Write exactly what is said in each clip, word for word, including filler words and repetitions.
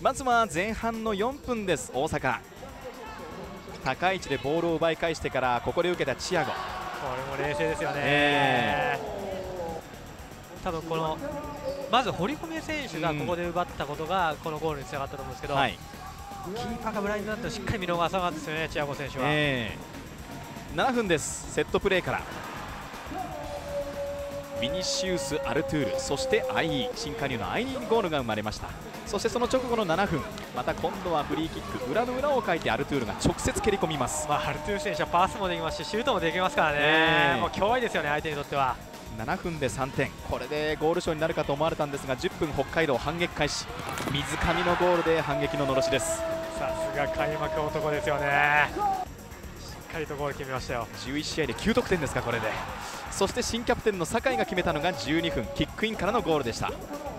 まずは前半のよんぷんです。大阪高い位置でボールを奪い返してからここで受けたチアゴ、これも冷静ですよね、 えー、多分このまず堀米選手がここで奪ったことがこのゴールにつながったと思うんですけど、はい、キーパーがブラインドになってしっかり見逃さなかったですよね、チアゴ選手は。 えー、ななふんです。セットプレーからビニシウス・アルトゥール、そして アイイー 新加入の アイイー にゴールが生まれました。そしてその直後のななふん、また今度はフリーキック、裏の裏をかいてアルトゥールが直接蹴り込みます。 まあ、アルトゥール選手はパスもできますしシュートもできますからね、えー、もう脅威ですよね、相手にとっては。 ななふんでさんてん、これでゴールショーになるかと思われたんですが、じゅっぷん北海道反撃開始、水上のゴールで反撃ののろしです。 さすが開幕男ですよね、しっかりとゴール決めましたよ。 じゅういち試合できゅう得点ですか、これで。そして新キャプテンの酒井が決めたのがじゅうにふん、キックインからのゴールでした。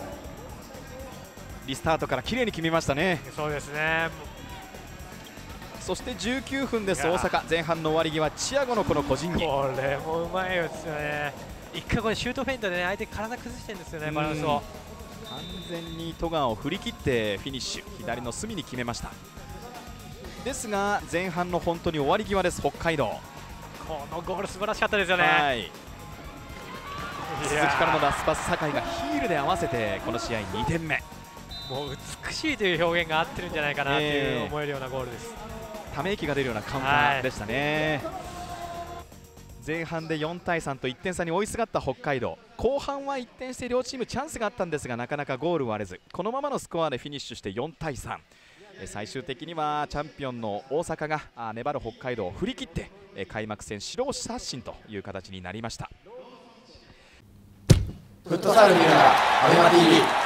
リスタートから綺麗に決めましたね。 そうですね。 そしてじゅうきゅうふんです。大阪前半の終わり際、チアゴのこの個人技、 これもうまいですよね。一回これシュートフェイントでね、相手体崩してるんですよね、バランスを。 完全に戸川を振り切ってフィニッシュ、左の隅に決めました。ですが前半の本当に終わり際です。北海道、 このゴール素晴らしかったですよね。 はい、鈴木からのラスパス、酒井がヒールで合わせてこの試合にてんめ。 もう美しいという表現が合ってるんじゃないかなという思えるようなゴールです。 ため息が出るようなカウンターでしたね。前半でよんたいさんといってん差に追いすがった北海道、後半は一転して両チームチャンスがあったんですが、なかなかゴール割れず、このままのスコアでフィニッシュしてよんたいさん。最終的にはチャンピオンの大阪が粘る北海道を振り切って開幕戦白星発進という形になりました。 フットサル見るならアベマ ティーブイ。